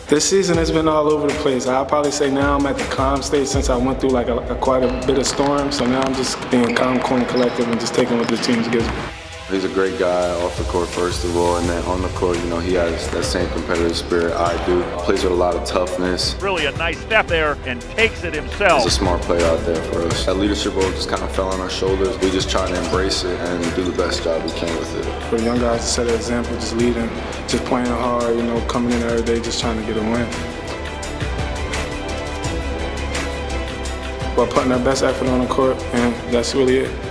This season has been all over the place. I'll probably say now I'm at the calm stage since I went through like quite a bit of storm. So now I'm just being calm, cool, and collective and just taking what the team gives me. He's a great guy off the court, first of all, and then on the court, you know, he has that same competitive spirit I do. Plays with a lot of toughness. Really a nice step there and takes it himself. He's a smart player out there for us. That leadership role just kind of fell on our shoulders. We just try to embrace it and do the best job we can with it. For the young guys to set an example, just leading, just playing hard, you know, coming in every day, just trying to get a win. But putting our best effort on the court, and that's really it.